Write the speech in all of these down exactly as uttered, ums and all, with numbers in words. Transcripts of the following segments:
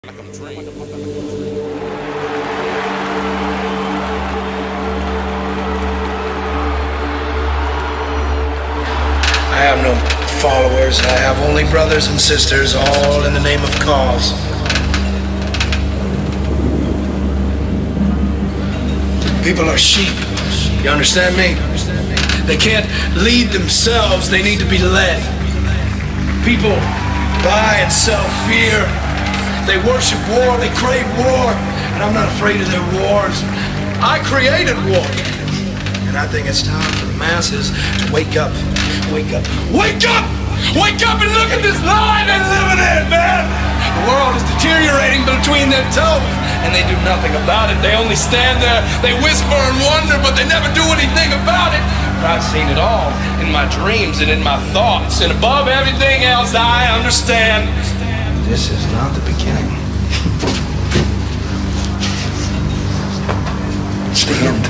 Like I'm trained. I have no followers. I have only brothers and sisters, all in the name of cause. People are sheep. You understand me? They can't lead themselves. They need to be led. People buy and sell fear. They worship war. They crave war. And I'm not afraid of their wars. I created war. And I think it's time for the masses to wake up. Wake up. Wake up! Wake up and look at this lie they're living in, man! The world is deteriorating between their toes, and they do nothing about it. They only stand there, they whisper and wonder, but they never do anything about it. But I've seen it all in my dreams and in my thoughts, and above everything else, I understand this is not the beginning. It's the end.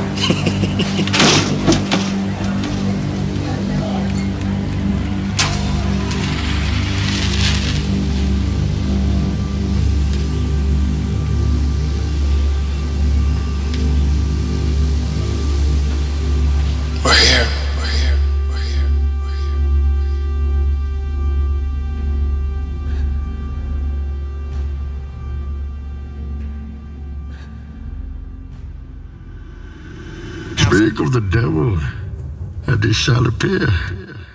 We're here. We're here. We're here. We're here. Speak of the devil, and he shall appear.